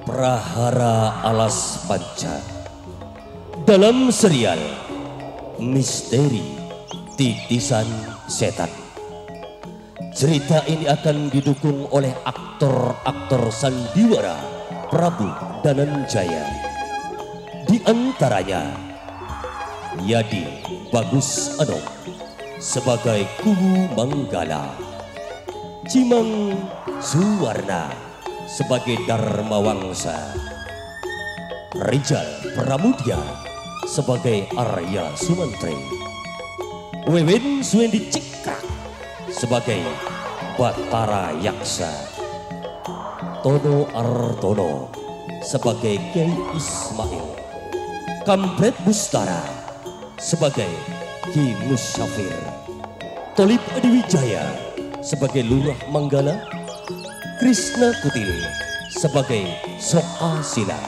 Prahara Alas Panca dalam serial Misteri Titisan Setan. Cerita ini akan didukung oleh aktor-aktor sandiwara Prabu Dananjaya. Di antaranya Yadi Bagus Anom sebagai Kubu Manggala, Cimang Suwarna sebagai Dharma Wangsa, Rijal Pramudia sebagai Arya Sumantri, Wewen Suendi Cikrak sebagai Batara Yaksa, Tono Artono sebagai Kiai Ismail, Kampret Bustara sebagai Ki Musyafir, Tolip Adiwijaya sebagai Lurah Manggala, Krishna Kutil sebagai Soka Sila.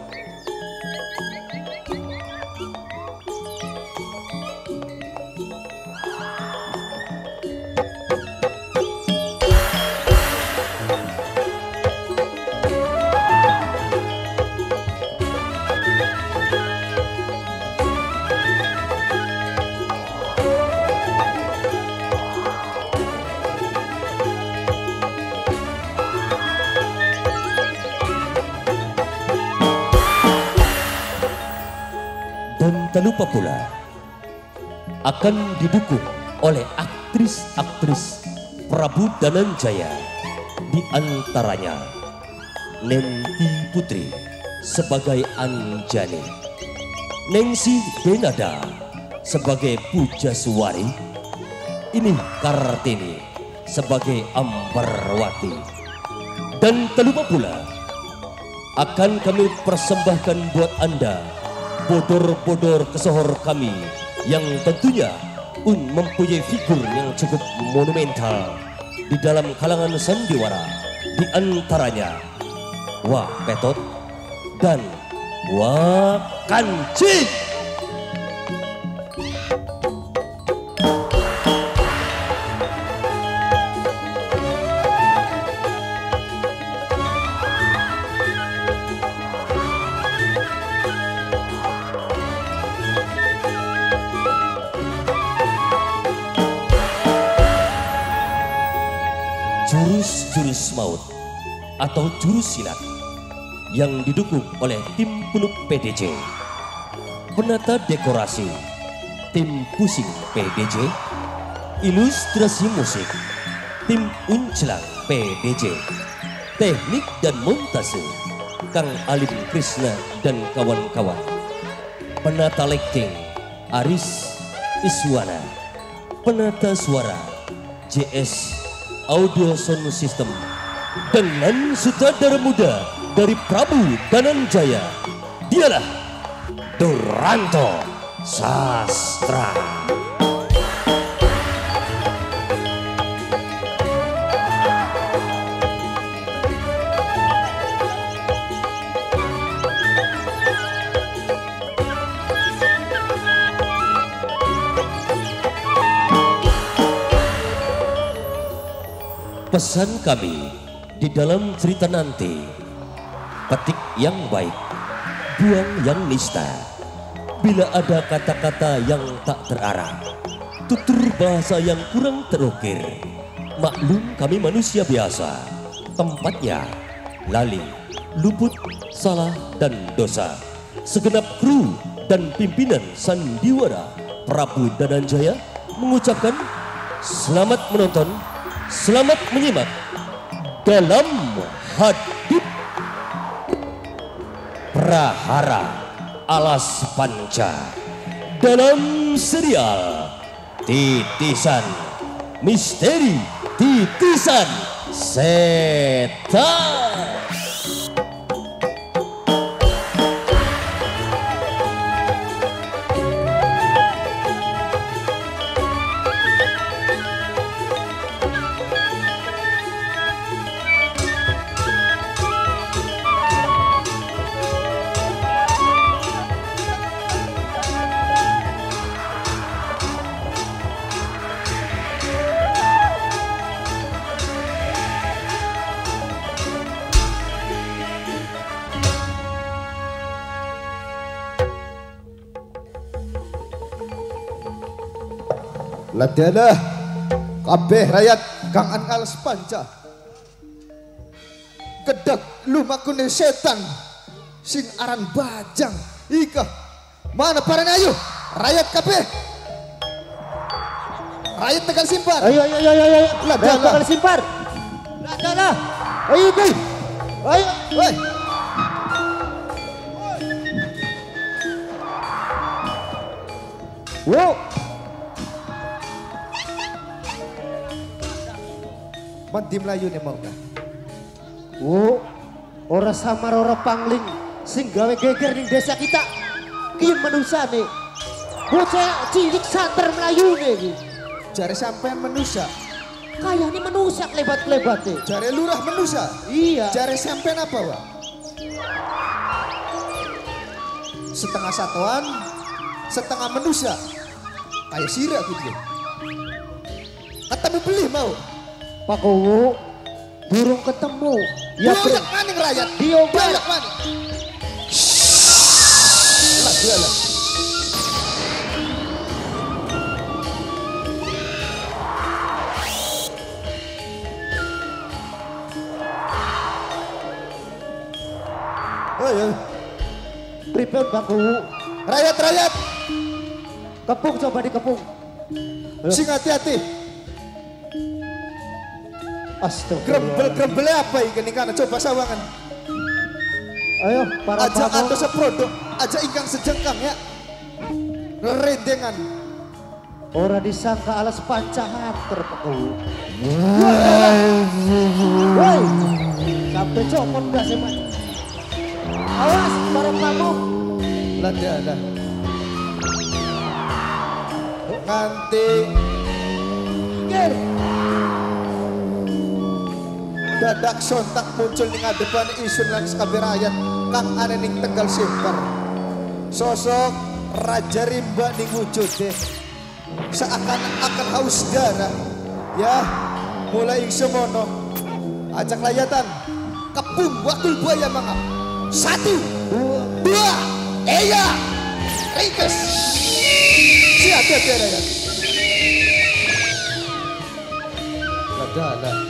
Tak lupa pula akan didukung oleh aktris-aktris Prabu Dananjaya, di antaranya Nenti Putri sebagai Anjani, Nengsi Denada sebagai Pujaswari, ini Kartini sebagai Ambarwati. Dan tak lupa pula akan kami persembahkan buat Anda bodor-bodor kesohor kami yang tentunya mempunyai figur yang cukup monumental di dalam kalangan sandiwara, di antaranya Wah Petot dan Wah Kancing. Jurus maut atau jurus silat yang didukung oleh tim peluk PDJ, penata dekorasi tim pusing PDJ, ilustrasi musik tim Uncelang PDJ, teknik dan montase Kang Alim Krishna dan kawan-kawan, penata lighting Aris Iswana, penata suara JS Audio Sound System, dengan sutradara muda dari Prabu Dananjaya, dialah Duranto Sastra. Pesan kami di dalam cerita nanti: petik yang baik, buang yang nista. Bila ada kata-kata yang tak terarah, tutur bahasa yang kurang terukir, maklum kami manusia biasa, tempatnya lali, luput, salah dan dosa. Segenap kru dan pimpinan sandiwara Prabu Dananjaya mengucapkan selamat menonton, selamat menyimak dalam Hadip Prahara Alas Panca dalam serial Titisan Misteri Titisan Setan. Ladalah kabeh rakyat Kang Alas Panca. Kedak lumakune setan sing aran Bajang. Ika mana parane ayo rakyat kabeh. Rakyat Tegal Simpar. Ayo. Rakyat Tegal Simpar. Ladalah. Ayo guys. Ayo. Woi. Wow. Mandi Melayu nih mau kan? Ora samar ora pangling sing gawe geger ning desa kita. Ki manusia nih. Bocah cilik santer Melayu nih. Jare sampean manusia. Kayaknya manusia klebat-klebat nih. Jare lurah manusia. Iya. Jare sampean apa, Wak? Setengah satuan, setengah manusia. Kayak sirah gitu. Ketemu beli mau. Pak Kowo burung ketemu. Ya banyak maning rakyat. Banyak maning. Lah dia lah. Ayo. Pripun Pak Kowo? Rakyat. Kepung coba dikepung. Sing hati-hati. Astagfirullah. Grembel apa iki kana coba sawangan. Ayo para Aja tamu. atau seprodok, aja ingkang sejengkang ya. Rendengan. Ora disangka Alas Panca hanter Pak Kowo. Woi. Sampai copot gas emang. Awas para tamu. Lada. Nganti Gir. dadak sontak muncul ning ngadepan isun lan sakabeh rakyat kang ana ning Tegal Simpar. Sosok Raja Rimba ning wujude seakan-akan haus darah. Ya, mulai ing semono ajak layatan kepung waktul buaya mangap. 1, 2, 3 ringkes. Siap rakyat. Lada.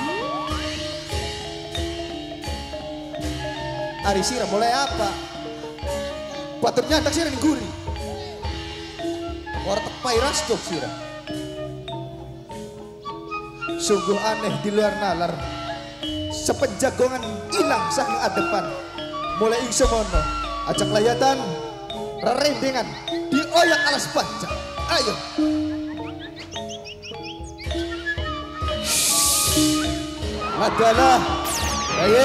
Ari sira mulai apa? Baturnya antak sira ning guri. Ora tepai rastok sira. Sungguh aneh di luar nalar. Sepenjagongan ilang saking adepan. Mulai ing semono ajak layatan rerendengan dioyak Alas Panca. Ayo. Ladalah. Ayo.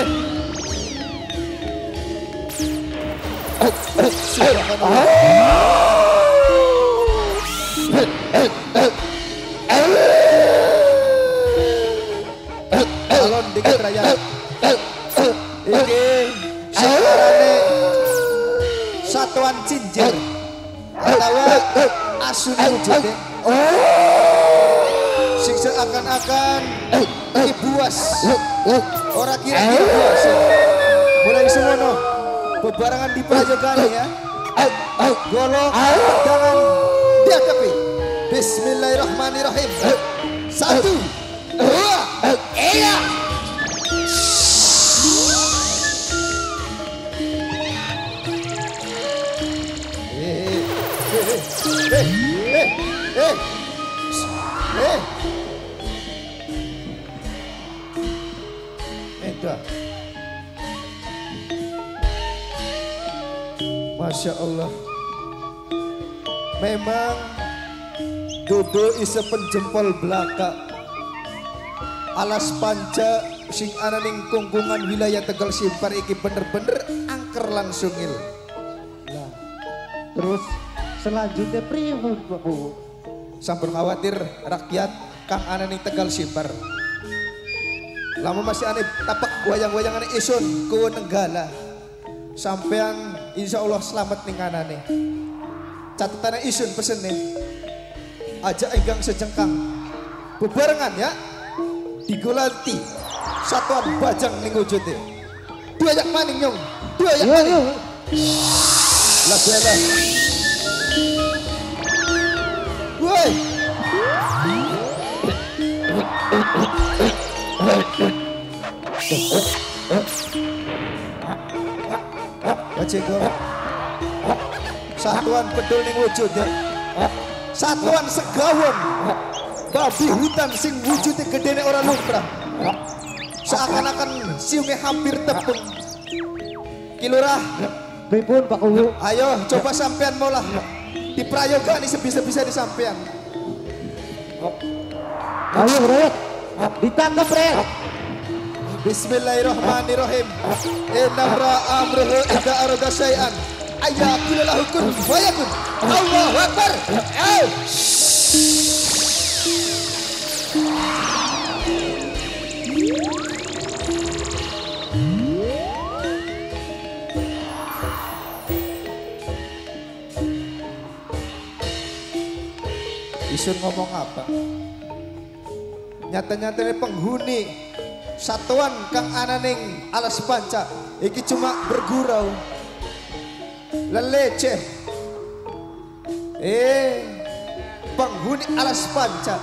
Alon dikit raya. Iki sekarane satuan cincin atau asun wujudnya. Sing seakan-akan ibuas. Ora kira buas. Mulai semono bebarangan di prayogan ya. Golok pegangan dihadapi. Bismillahirrahmanirrahim. 1, 2, 3. Masya Allah. Memang Dodo isa penjempol belaka. Alas Panca sing ana ning kungkungan wilayah Tegal Simpar iki bener-bener angker langsungil. Nah, terus selanjutnya pripun Pak Kowo? Sampun khawatir rakyat kang ana ning Tegal Simpar. Lama masih aneh tapak wayang-wayangan isun ku Nenggala. Sampean insya Allah selamat ning kanane. Catatannya isun pesen nih. Aja enggang sejengkang. Bebarengan ya. Digolanti satuan Bajang ning wujude. Duayak maning nyong. Duayak maning. Lah. Woi. Bajenggo. Satuan bedol ning wujude. Satuan segawon. Babi hutan sing wujude gedene ora lumrah. Seakan-akan siunge hampir tepung. Kilurah, Pripun Pak Kuwu? ayo coba sampean molah. Diprayoga nih sebisa-bisa di sampean. Ayo Bret. Ditangkap Bret. Bismillahirrahmanirrahim. Innamra amruhu idza arada syai'an ayyaqula lahu kun fayakun. Allahu akbar. Ayo. Isun ngomong apa? Nyata-nyata penghuni satuan kang ananing alas panca iki cuma bergurau leleceh penghuni alas panca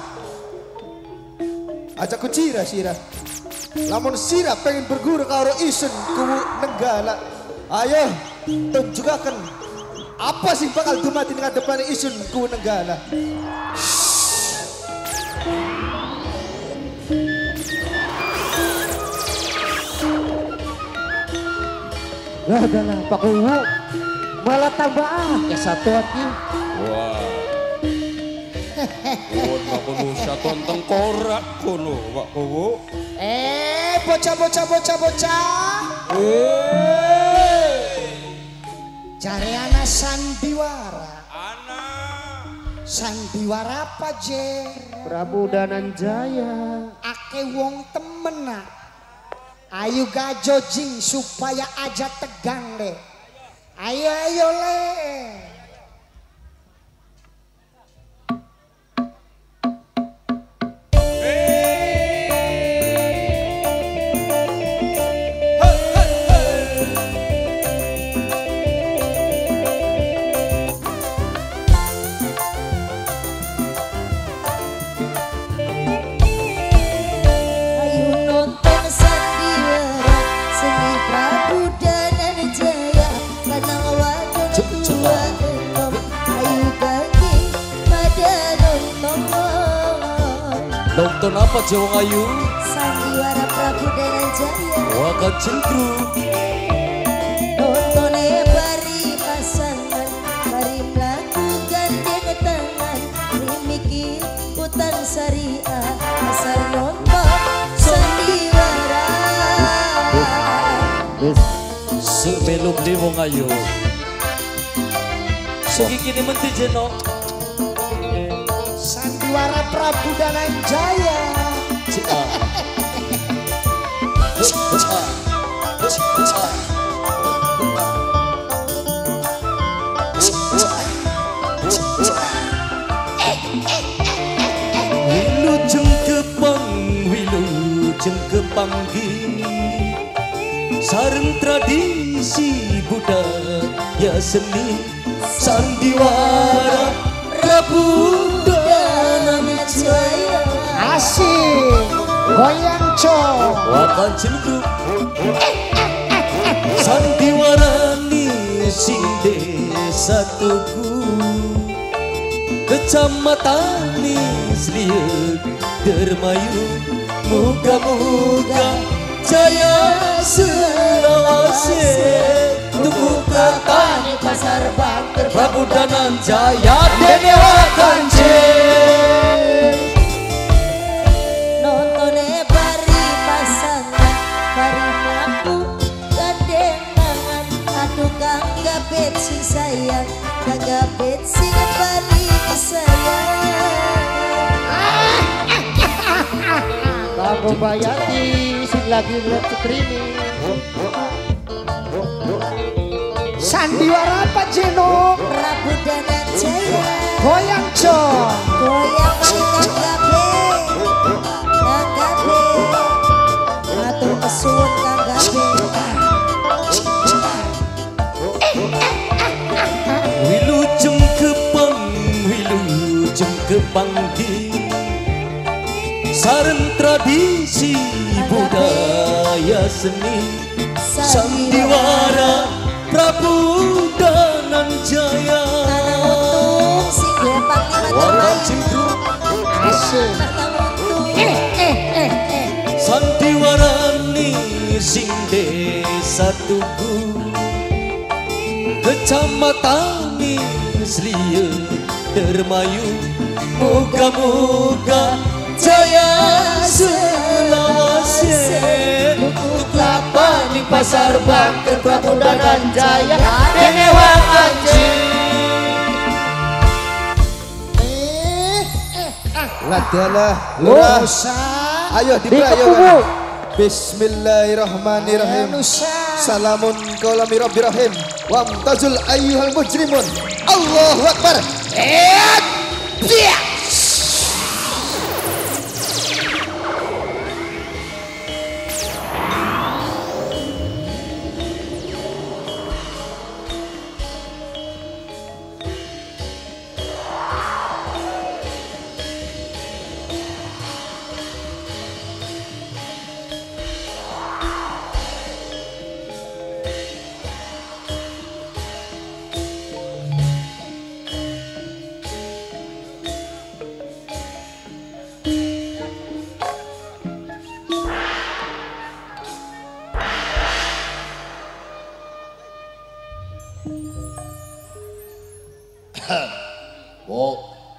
aja ku cira sirah lamun sirah pengen bergurau karo isun kuwu nenggala ayo tunjukakan apa sih bakal dumati dengan depan isun kuwu nenggala. Lah adalah Pak Kuwu. Malah tambah kesatuan ini. Wah. Kono kono satuan tengkorak kono Pak Kuwu. Bocah. Cari anak sandiwara. Sandiwara apa Jer? Prabu Dananjaya. Ake wong temenak. Ayo gajojing supaya aja tegang deh. Ayo le. Nonton apa Jawa Ayu? Sandiwara Prabu Dananjaya. Waka Cengkru. Nontone bari pasangan, bari melakukan dengan tangan, mikir hutan syariah, asal nonton sandiwara. Sebelum di wong ayu. Segi kini menti jeno. Sandiwara Prabu Dananjaya. Wilujeng kepanggi sareng tradisi budaya seni sandiwara Prabu Dananjaya. Asik. Goyang cok. Waka Cengkru sandiwara ni sing desa Tugu Kecamatan Slieu Dermayu. Muga-muga jaya selawase Tugu Ketani Pasar Banter Prabu Dananjaya dene Wakanjen. Nontone bari pasangan, bari mlaku gandengan, aduh kang gabet sing sayang, kang gabet sing bali sayang. Kamu Bayati sing lagi lihat streaming. Sandiwara apa Jeno? Prabu Dananjaya. Goyang cok. Goyang kang gabet, kang gabet, atur kesuwun kang gabet. Wilujeng kepanggi sareng tradisi budaya seni sandiwara Prabu Dananjaya Untung sing duwe panglima Walang terbaik. cingkruk Asik. sandiwara ni sing desa Tugu Kecamatan ni Sliya Dermayu Muga-muga jaya selawase Kelapa di pasar Bangker Prabu Dananjaya Denewang anjing. Ladalah lurah. Ayo dibrayo kan. Bismillahirrahmanirrahim. Salamun qaulami rabbir rahim. Wamtazul ayyuhal mujrimun. Allahu akbar. Wo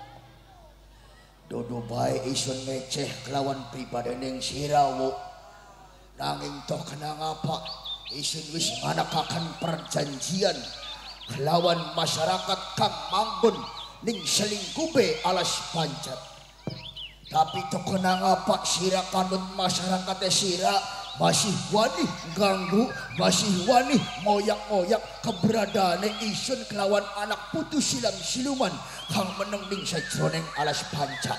dodo bae isun ngeceh kelawan pribadining sirawo nanging toh kenang apa isun wis nganakaken perjanjian kelawan masyarakat kang manggon ning selingkube alas pancat tapi toh kenang apa sira kanut masyarakat sira masih wani ganggu, masih wani ngoyak-ngoyak keberadaan isun kelawan anak putu siluman kang meneng ning sajroning alas panca.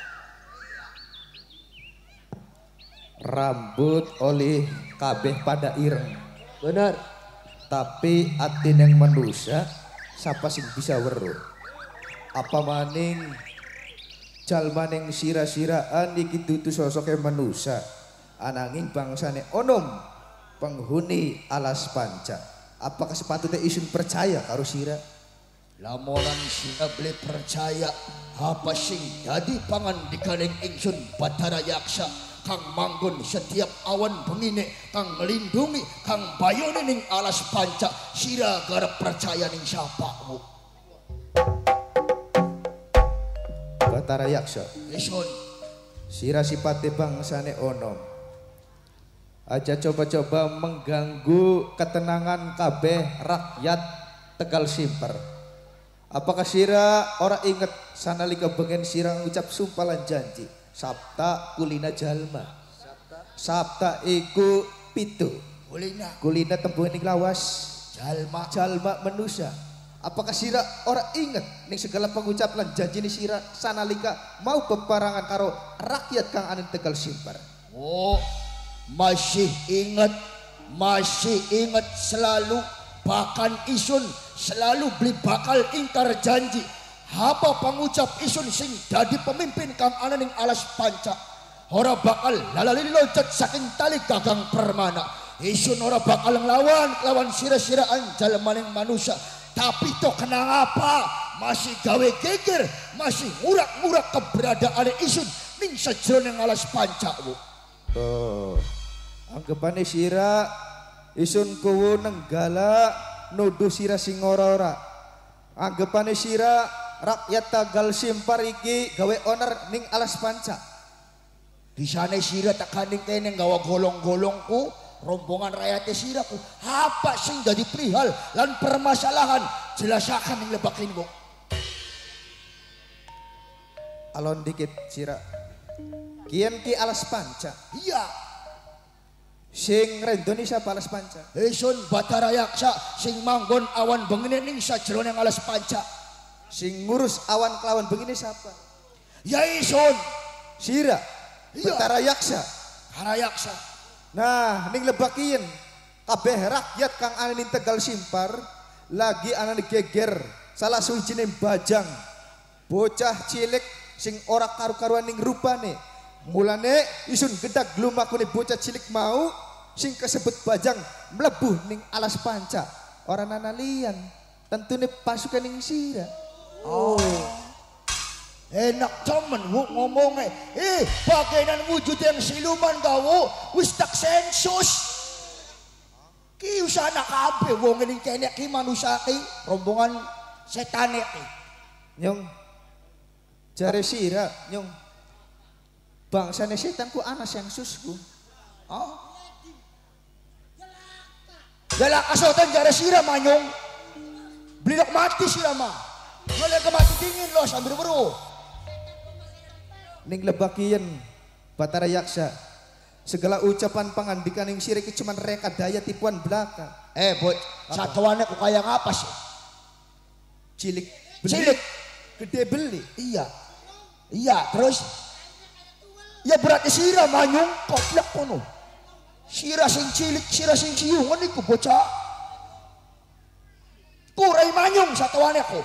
Rambut oleh kabeh pada ireng. Bener. Tapi ati yang manusia siapa sing bisa weruh. Apa maning jalmaning sira-siraan iki dudu sosoke manusia. Ananging bangsane onom penghuni alas panca. Apakah sepatutnya isun percaya karo sira? Lamonan sira beli percaya apa sing dadi pangandikaning ingsun Bathara Yaksa kang manggon setiap awan bengine kang ngelindungi kang bayone ning alas panca sira garap percaya ning siapamu Bathara Yaksa. isun Sira sipate bangsane onom. Aja coba-coba mengganggu ketenangan kabeh rakyat Tegal Simper. Apakah sira ora inget sanalika bengen sira ngucap sumpah lan janji sabta kulina jalma. Sabta iku pitu. Kulina tembungan ing lawas jalma manusia. Apakah sira ora inget ning segala pengucap lan janji ni sira sanalika mau bebarangan karo rakyat kang anen Tegal Simper? Oh, masih ingat selalu bahkan isun selalu beli bakal ingkar janji apa pengucap isun sing dadi pemimpin kang ana ning alas panca ora bakal lalali loncat saking tali gagang permana isun ora bakal lawan sira-siraan jalmaning manusia tapi toh kenang apa masih gawe geger masih ngurak-ngurak keberadaan isun ning sajroning alas panca Bu. Oh, anggapane sira isun kuwu nenggala nuduh sira sing ora-ora. Anggapane sira rakyat Tegal Simpar iki gawe oner ning alas panca. Di sana sira takaning kene gawa golong-golongku rombongan rakyat siraku apa sing jadi perihal lan permasalahan jelasakan ning lebakin Bu. Alon dikit sira. Kian ki alas panca. Iya. Sing rendoni siapa alas panca? Isun Bathara Yaksa sing manggon awan bengine ning sajroning alas panca. Sing ngurus awan kelawan begini siapa? Ya isun Sira. Iya. Bathara Yaksa. Bathara Yaksa. Nah, ning lebakin kabeh rakyat kang ana ning Tegal Simpar lagi ana geger salah suwijine bajang bocah cilik sing ora karu-karuan ning rupane Mulane isun gedak lumakune bocah cilik mau sing kesebut Bajang mlebu ning alas panca. Ora nanalian, tentune pasukan ning sira. Oh. Enak cuman ngomongnya. Bagainan wujud yang siluman kau wis tak sensus. Ki usana kabeh wong ning kene ki manusia ki rombongan setan iki. Nyong jare sira, nyong bangsane setan ku ana sensusku. Oh. Galak kasotan jare sira manyong. Blilok mati sira mah. Mulai mati dingin lo sambil beru. Ning lebakian Batara Yaksa segala ucapan pangandikan yang sira iki cuman reka daya tipuan belaka. Bot, satuannya kok kayak apa sih? Cilik beli, Cilik. gede beli. Iya, terus ya berarti sira manyung koplak kono. Sira sing cilik, sira sing ciungan iku bocah. Kurai manyung satuannya kok.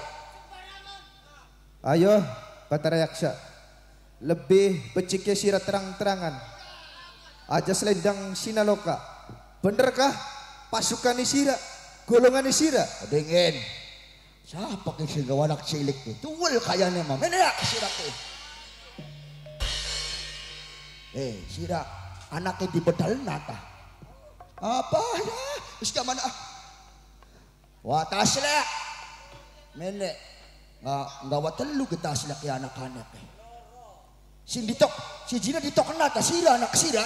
Ayo Batara Yaksa, lebih beciknya sira terang-terangan. Aja selendang Sinaloka. Benerkah pasukan sira, golongan sira? Dingin. Siapa yang sing gawa anak cilik ni? Tuwal kayaknya mah. Menak sira ko. Sira anaknya di bedal nata. Apa ya? Iska mana? Watas lah. Menek. Gawa telu kita sila kaya anak-anak. Sing ditok, si Jina ditok nata sira anak sira.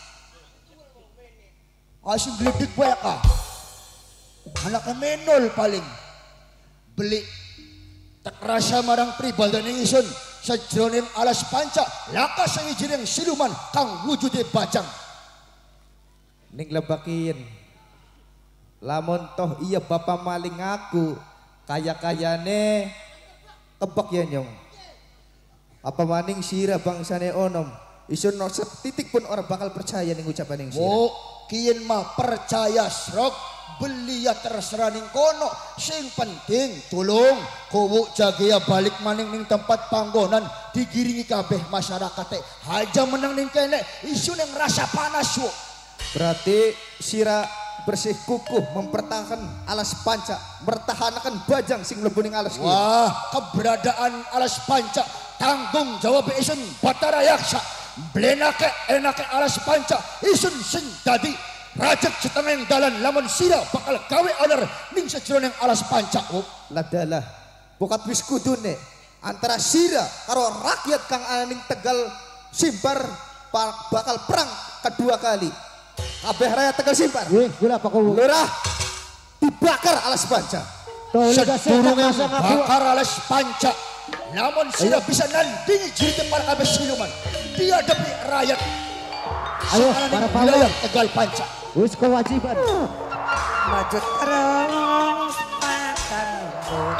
Asin gelidik banyak ka. Anaknya menol paling. Beli tak rasa marang pribal dan isun sa jroning alas panca lakas ang ijining siluman kang wujude Bajang. Ning lebakin lamun toh iya bapak maling aku kaya-kayane tebak ya nyong. Apa maning sira bangsane onom isun no setitik pun orang bakal percaya ning ucapan ning sira. Oh, kian mah percaya srok beli ya terserah ning kono. Sing penting tulung kuwu jagia balik maning ning tempat panggonan digiringi kabeh masyarakat haja menang ning kene isun yang rasa panas wo. Berarti sira bersih kukuh mempertahankan alas panca, mertahankan Bajang sing mlebu ning alas. Wah, keberadaan alas panca tanggung jawab isun Batara Yaksa. Blenake enake alas panca isun sing dadi rajak setengah dalan lamun sira bakal gawe oner ning sajroning alas panca. Ladalah bokat wis kudune antara sira karo rakyat kang ana ning Tegal Simpar bakal perang kedua kali. Kabeh rakyat Tegal Simpar. Wih, gula apa kau? Lurah dibakar alas panca. Sedurunge bakar alas panca namun sira bisa nandingi jilid para kabeh siluman dihadapi rakyat. Ayo para pahlawan Tegal Panca. wis kewajiban Maju terus patang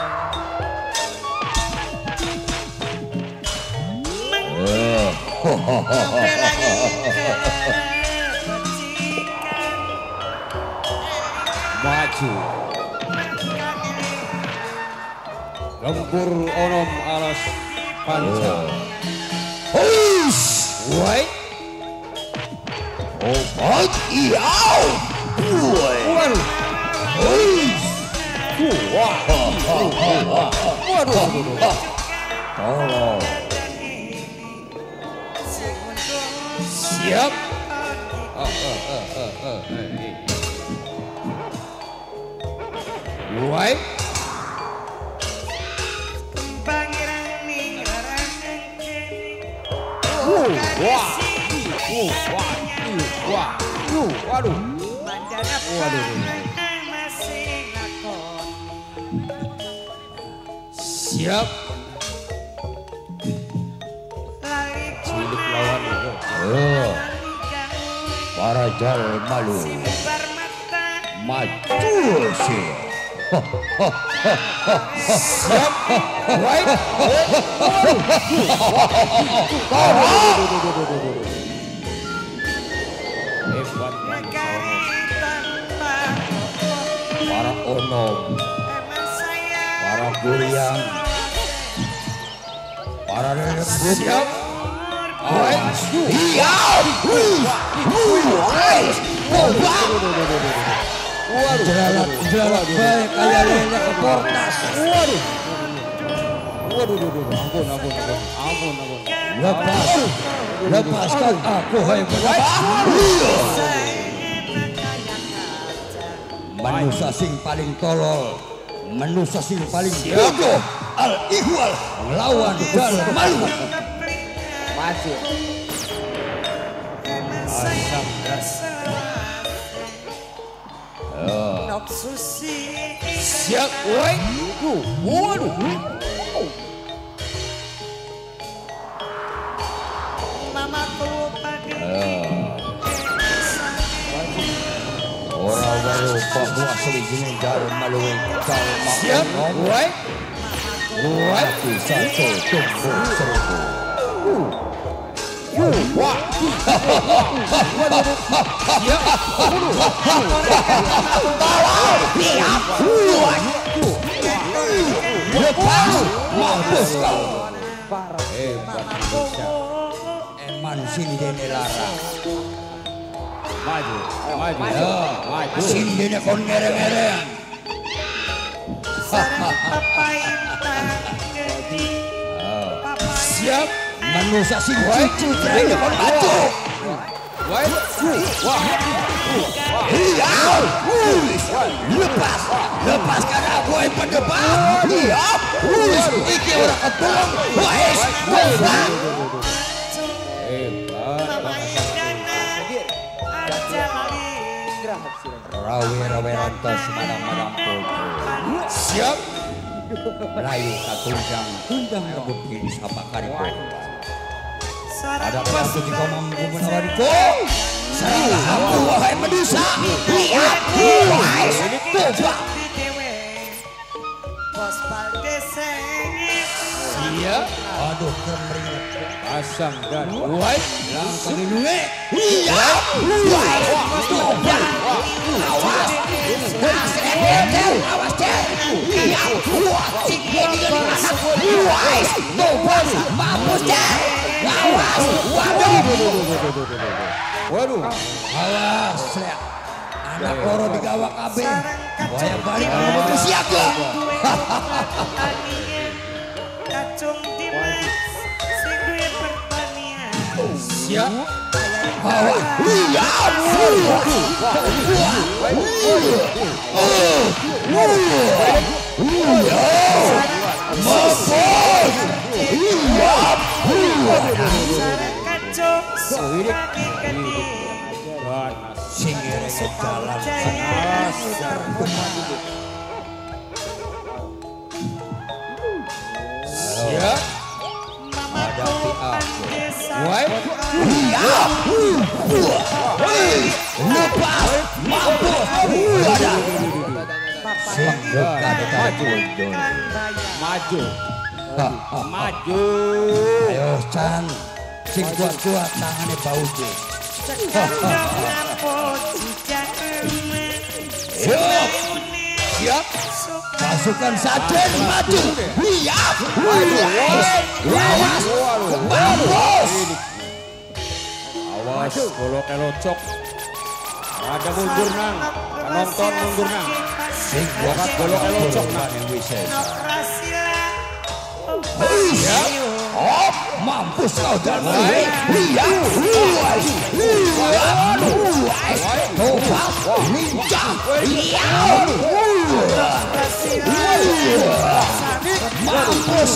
Maju gempur onom alas panca. Wait. Obat iau. Waduh. Waduh. Siap. Wait. Waduh. Siap. Cilik lawan itu. Para jal malu. Maju sih. Siap. Wait. Hebat para onom, para guriang, para nenek. Siap. Jelalak baik kayak lele ke portas. Ampun. Lepaskan aku, hai manusia sing paling tolol, manusia sing paling bodoh, al-ihwal melawan dan malu. Maju. Siap, woi. Waduh. Orang baru bahwa sewijinin jarum melalui kalma. Siap, woi. Hati satu tumbuh seribu. Wah. Mampus kau. Eman sini dene lara. Maju. Sini dene kon ngereng-ngereng. Siap. Manusia sing cucu dene kon maju. Lepaskan aku yang pendepan. Iki orang ketulung. Wahis, goblok. Rawe rantas madang popo. Siap. Melayu katunjang rebut ini sapa kariko. Ada aku di komang menawariku. Serahlah aku wahai Medusa. Lihat, wahai goblok. Siap. Aduh, kemeringat. Pasang dan Wahai, langsung diluwe. Iya. Wahai, goblok. Awas. Awas, cek. Iya. Wah, cik ini kan mana. Wahai, goblok. Mampus, cek. Awas. Waduh. Awas, lihat. Anak loro digawak KB. Wahai balik kamu ke siaga. Kacung Dimas sing duwe pertanian. Siap. Bawa. Iya. Kacung kaki-kaki. Singgir jalan. Siap. Hadapi aku. Woi. Lepas. Mampus. Maju. Ayo Chan. Sing kuat-kuat tangannya bau je. Siap. Siap. Pasukan Sajen maju. Siap. Lawas. Mampus. Awas, golok elocok. Ada mundur nang. Penonton mundur nang. Sing kuat Golok elocok nang. Siap. Oh, mampus kau dan lihat. Tobat, lincah. Mampus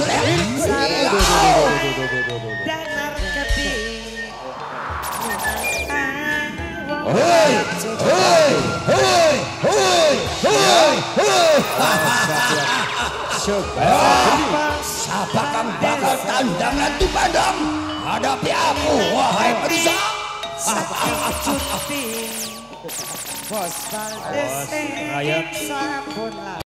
Danar ketik. Hei. Siapa kang bakal tandang nanti padam? Hadapi aku, wahai Medusa. Bos Valdez, sampun lah.